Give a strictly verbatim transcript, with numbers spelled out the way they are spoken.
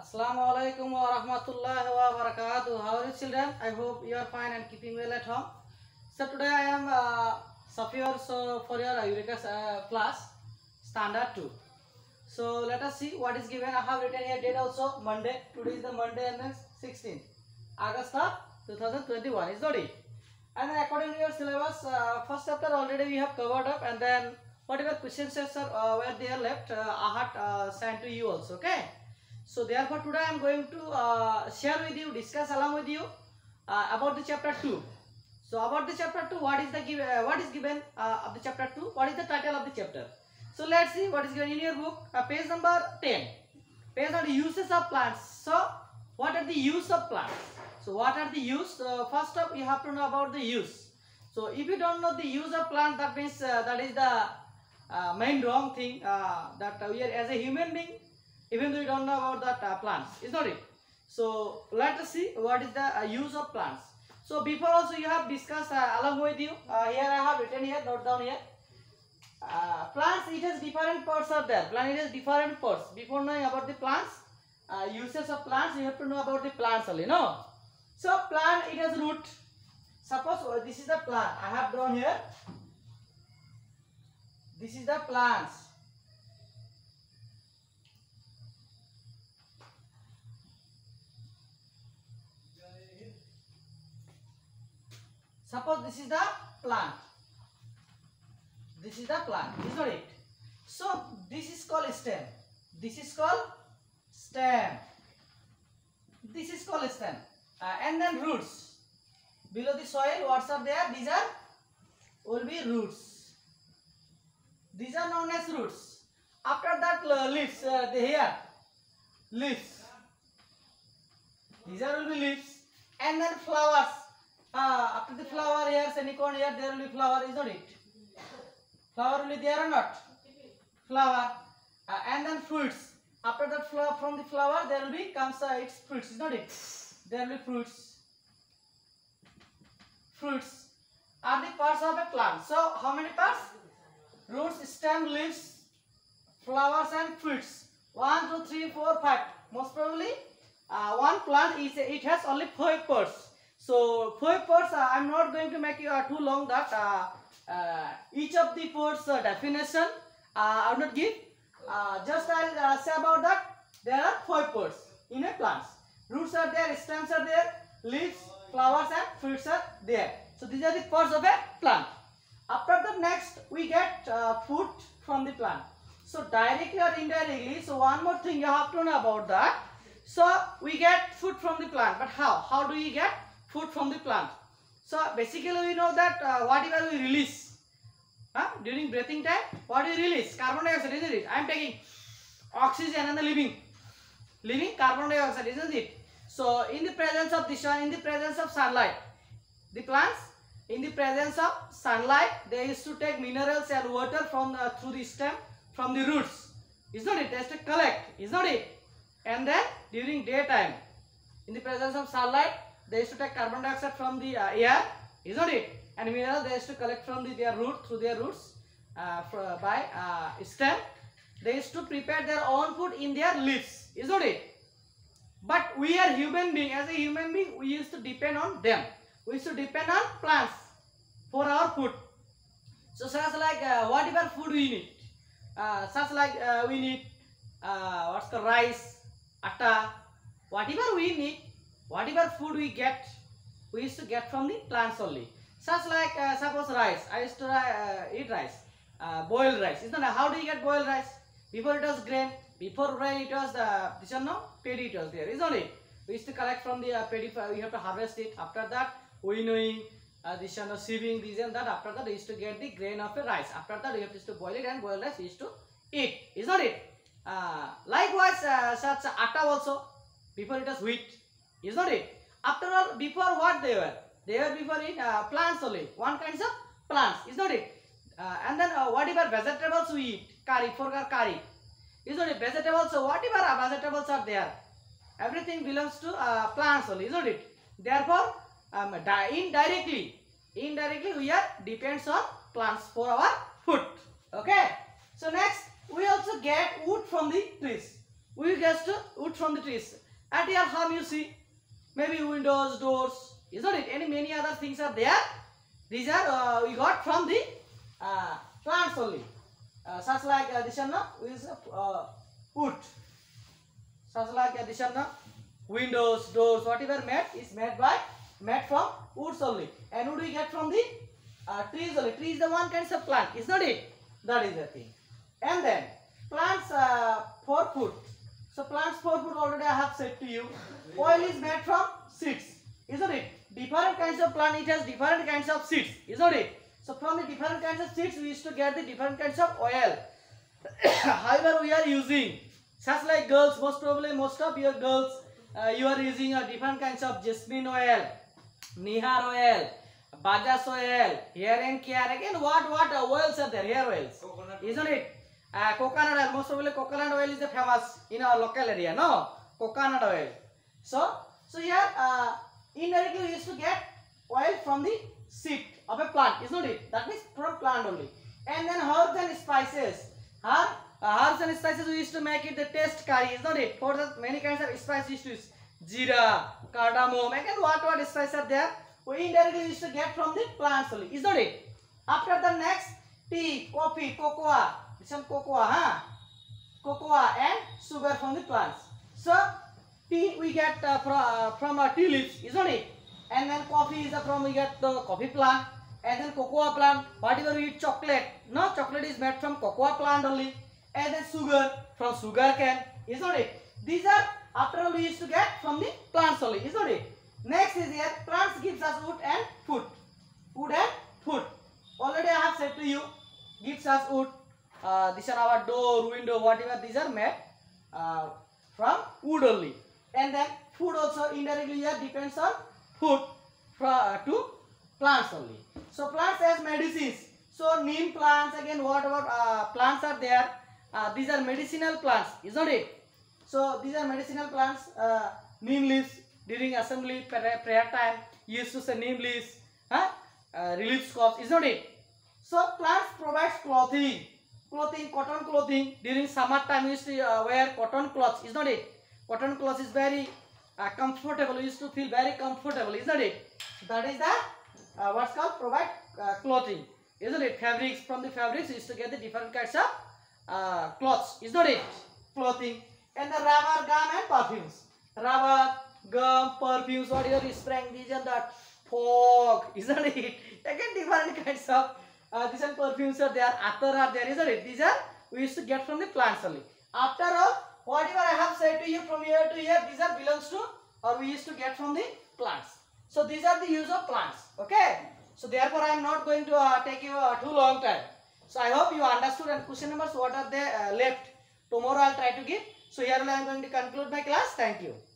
Assalamualaikum warahmatullahi wabarakatuh. How are you children? I hope you are fine and keeping well at home. So today I am uh, Safir so for your Eureka uh, class standard two. So let us see what is given. I have written here date also Monday. Today is the Monday and then sixteenth August two thousand twenty-one is the day. And then according to your syllabus, uh, first chapter already we have covered up, and then whatever questions are uh, where they are left, uh, I had uh, sent to you also. Okay. So therefore today I am going to uh, share with you, discuss along with you uh, about the chapter two. So about the chapter two, what is the give, uh, what is given uh, of the chapter two? What is the title of the chapter? So let's see what is given in your book. Uh, page number ten. Page on the uses of plants. So what are the use of plants? So what are the use? Uh, first up, you have to know about the use. So if you don't know the use of plant, that means uh, that is the uh, main wrong thing uh, that we are as a human being. Even though you don't know about that uh, plants, is not it? So let us see what is the uh, use of plants. So before also you have discussed uh, along with you. Uh, here I have written here, note down here. Uh, plants, it has different parts are there. Plant, it has different parts. Before knowing about the plants, uh, uses of plants, you have to know about the plants only. No. So plant, it has root. Suppose uh, this is the plant. I have drawn here. This is the plants. Suppose this is the plant. This is the plant, is not it? So this is called stem. This is called stem. This is called stem. Uh, and then roots. Below the soil, what are there? These are will be roots. These are known as roots. After that, uh, leaves. Uh, the here leaves. These are will be leaves. And then flowers. Uh, after the flower here, semicolon here, there will be flower, is not it? Flower will be there or not? Flower. Uh, and then fruits. After that flower, from the flower, there will be comes uh, its fruits, is not it? There will be fruits. Fruits are the parts of a plant. So, how many parts? Roots, stem, leaves, flowers and fruits. One, two, three, four, five. Most probably, uh, one plant is it has only five parts. So five parts, uh, I am not going to make you uh, too long that uh, uh, each of the parts uh, definition uh, I will not give. Uh, just I will uh, say about that there are five parts in a plant. Roots are there, stems are there, leaves, flowers and fruits are there. So these are the parts of a plant. After the next we get uh, food from the plant. So directly or indirectly, so one more thing you have to know about that. So we get food from the plant, but how? How do we get food from the plant? So basically we know that uh, whatever we release huh? during breathing time, what we release? Carbon dioxide, isn't it? I am taking oxygen and the living, living carbon dioxide, isn't it? So in the presence of this one, in the presence of sunlight, the plants, in the presence of sunlight, they used to take minerals and water from uh, through the stem, from the roots, is not it? They used to collect, is not it? And then during daytime, in the presence of sunlight, they used to take carbon dioxide from the uh, air, is not it? And mineral they used to collect from the, their root, through their roots uh, for, by uh, stem. They used to prepare their own food in their leaves, is not it? But we are human being. As a human being, we used to depend on them. We used to depend on plants for our food. So such like uh, whatever food we need, uh, such like uh, we need uh, what's called rice, atta, whatever we need. Whatever food we get, we used to get from the plants only. Such like uh, suppose rice. I used to uh, eat rice, uh, boiled rice. Isn't it? How do you get boiled rice? Before it was grain. Before grain it was the this one no paddy it was there. Isn't it? We used to collect from the uh, paddy. We have to harvest it. After that, winnowing, uh, this one no sieving, this and that. After that, we used to get the grain of the rice. After that, we have to boil it and boiled rice we used to eat. Isn't it? Uh, likewise, uh, such atta also. Before it was wheat. Is not it? After all, before what they were? They were before in uh, plants only. One kinds of plants. Is not it? Uh, and then uh, whatever vegetables we eat, curry, for curry. Is not it? Vegetables, so whatever uh, vegetables are there, everything belongs to uh, plants only. Is not it? Therefore, um, indirectly, indirectly we are depends on plants for our food. Okay. So next, we also get wood from the trees. we get wood from the trees. At your home you see maybe windows, doors, isn't it? Any many other things are there. These are uh, we got from the uh, plants only. Uh, such like uh, this one no, is uh, wood. Such like uh, this one no, windows, doors, whatever made is made by made from woods only. And wood we get from the uh, trees only. Tree is the one kind of plant, is not it? That is the thing. And then plants uh, for food. So plants for food already I have said to you. Oil is made from seeds, isn't it? Different kinds of plant, it has different kinds of seeds, isn't it? So from the different kinds of seeds we used to get the different kinds of oil. However, we are using such like girls, most probably most of your girls uh, you are using a different kinds of jasmine oil, nihar oil, bajaj oil, hair and care. Again, what what uh, oils are there? Hair oils, coconut. Isn't it? Uh, coconut oil, most probably coconut oil is the famous in our local area. No, coconut oil. So, so here uh, indirectly we used to get oil from the seed of a plant, isn't it? That means from plant only. And then herbs and spices. Herb, uh, herbs and spices we used to make it the taste curry, isn't it? For the many kinds of spices we used to use jeera, cardamom. Again, what what spices are there? We indirectly used to get from the plants only, isn't it? After the next, tea, coffee, cocoa. Some cocoa, huh? Cocoa and sugar from the plants. So tea we get uh, from uh, from uh, tea leaves, isn't it? And then coffee is uh, from we get the coffee plant, and then cocoa plant. Whatever we eat chocolate, no, chocolate is made from cocoa plant only, and then sugar from sugar cane, isn't it? These are after all we used to get from the plants only, isn't it? Next is here plants gives us wood and food, wood and food. Already I have said to you, gives us wood. Uh, these are our door, window, whatever these are made uh, from wood only. And then food also indirectly here depends on food from, uh, to plants only. So plants as medicines. So neem plants, again what about uh, plants are there? Uh, these are medicinal plants, isn't it? So these are medicinal plants. Uh, neem leaves during assembly prayer, prayer time used to say neem leaves, huh? uh, relieves cough, isn't it? So plants provides clothing. Clothing, cotton clothing. During summer time, we used to uh, wear cotton clothes, is not it? Cotton clothes is very uh, comfortable. We used to feel very comfortable, isn't it? That is the uh, what's called provide uh, clothing, isn't it? Fabrics, from the fabrics, we used to get the different kinds of uh, cloths, is not it? Clothing. And the rubber, gum, and perfumes. Rubber, gum, perfumes. What you are spraying? These and that. Fog, isn't it? Again, different kinds of. Uh, these are perfumes are there, attar are there, isn't it? These are we used to get from the plants only. After all, whatever I have said to you from here to here, these are belongs to or we used to get from the plants. So these are the use of plants. Okay. So therefore I am not going to uh, take you uh, too long time. So I hope you understood, and question numbers what are they uh, left. Tomorrow I will try to give. So here I am going to conclude my class. Thank you.